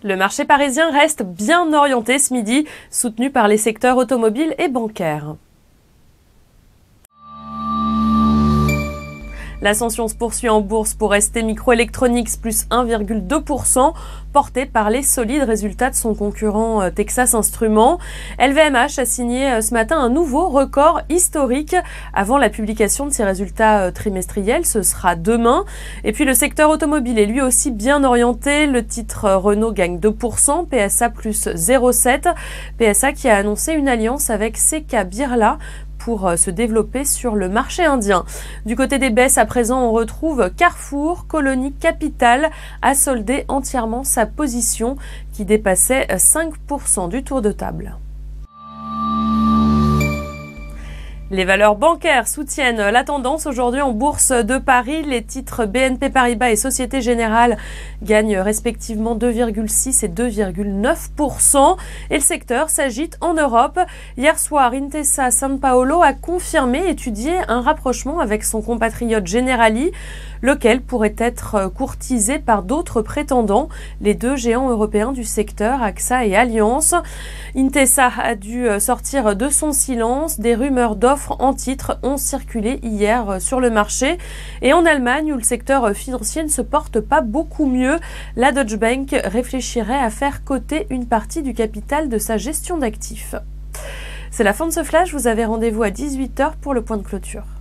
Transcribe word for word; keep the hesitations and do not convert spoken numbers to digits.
Le marché parisien reste bien orienté ce midi, soutenu par les secteurs automobiles et bancaires. L'ascension se poursuit en bourse pour S T Microelectronics, plus un virgule deux pour cent, porté par les solides résultats de son concurrent Texas Instruments. L V M H a signé ce matin un nouveau record historique avant la publication de ses résultats trimestriels. Ce sera demain. Et puis le secteur automobile est lui aussi bien orienté. Le titre Renault gagne deux pour cent, P S A plus zéro virgule sept. P S A qui a annoncé une alliance avec C K Birla pour se développer sur le marché indien. Du côté des baisses, à présent, on retrouve Carrefour, Colonie Capital a soldé entièrement sa position qui dépassait cinq pour cent du tour de table. Les valeurs bancaires soutiennent la tendance aujourd'hui en bourse de Paris. Les titres B N P Paribas et Société Générale gagnent respectivement deux virgule six et deux virgule neuf pour cent. Et le secteur s'agite en Europe. Hier soir, Intesa Sanpaolo a confirmé étudier un rapprochement avec son compatriote Generali, lequel pourrait être courtisé par d'autres prétendants, les deux géants européens du secteur, A X A et Allianz. Intesa a dû sortir de son silence. Des rumeurs d'offres en titres ont circulé hier sur le marché. Et en Allemagne, où le secteur financier ne se porte pas beaucoup mieux, la Deutsche Bank réfléchirait à faire coter une partie du capital de sa gestion d'actifs. C'est la fin de ce flash. Vous avez rendez-vous à dix-huit heures pour le point de clôture.